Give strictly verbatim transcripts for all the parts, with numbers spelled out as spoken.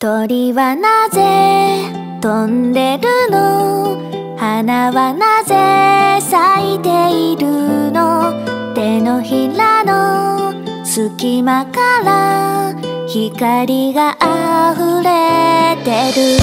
鳥はなぜ飛んでるの？花はなぜ咲いているの？手のひらの隙間から光が溢れてる。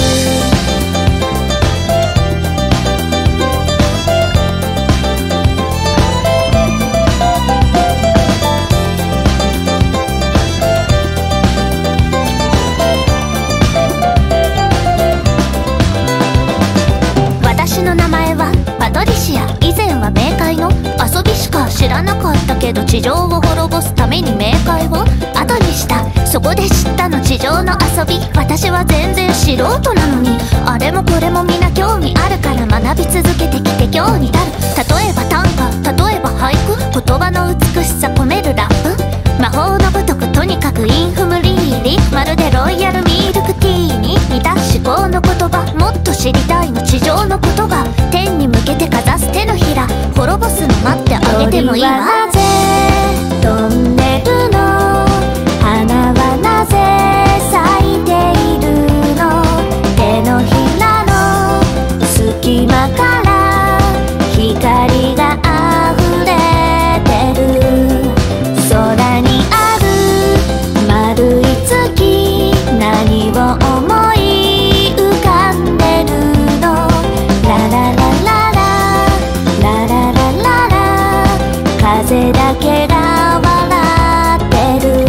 私の名前はパトリシア。以前は冥界の遊びしか知らなかったけど、地上を滅ぼすために冥界を後にした。そこで知ったの地上の遊び。私は全然素人なのに、あれもこれも皆興味あるから学び続けてきて今日に至る。例えば短歌、例えば俳句、言葉の美しさ込めるラップ。魔法のごとくとにかくインフムリーリ、まるでロイヤルミルクティーに似た思考の言葉。もっと知りたいの地上のことが。天に向けてかざす手のひら、滅ぼすの待ってあげてもいいわ。鳥はなぜ飛んでるの？花はなぜ咲いているの？手のひらの隙間から光が溢れてる。空にある丸い月、何を思い浮かんでるの？ララララララララララ、風だけが笑ってる。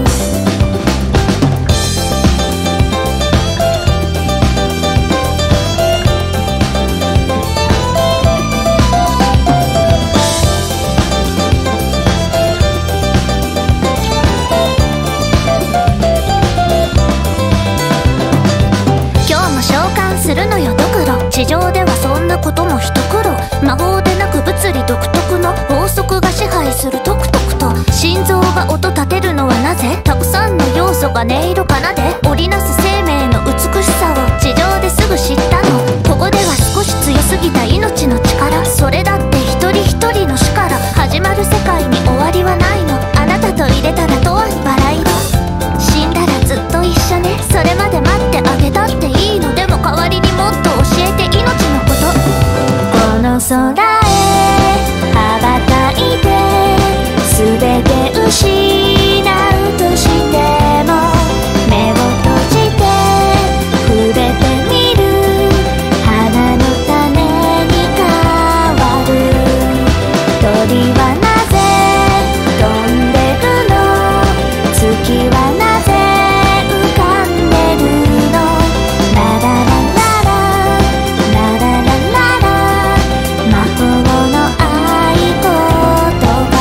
今日も召喚するのよドクロ。地上ではそんなことも一苦労。魔法でなく物理独特の法則が支配するトクトクと。心臓が音立てるのはなぜ？たくさんの要素が音色奏で織りなす生命の美しさを地上ですぐ知ったの。ここでは少し強すぎた命の力。それだって一人一人の死から始まる世界に終わりはないの。あなたと入れたら永遠にバラ色。死んだらずっと一緒ね。それまで待ってあげたっていいの。でも代わりにもっと教えて命のこと。この空へ羽ばたいて全て失うとしても、目を閉じて触れてみる。花の種に変わる。鳥はなぜ飛んでるの？月はなぜ浮かんでるの？ララララララララララ、魔法の合言葉。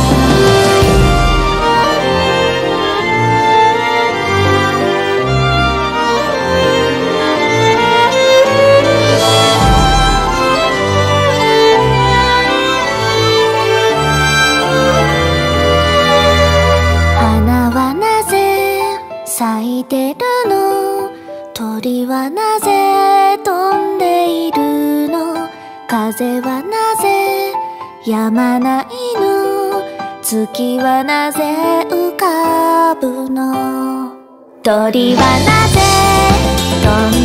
花はなぜ咲いてるの？鳥はなぜ飛んでいるの？風はなぜ止まないの？月はなぜ浮かぶの？鳥はなぜ飛んで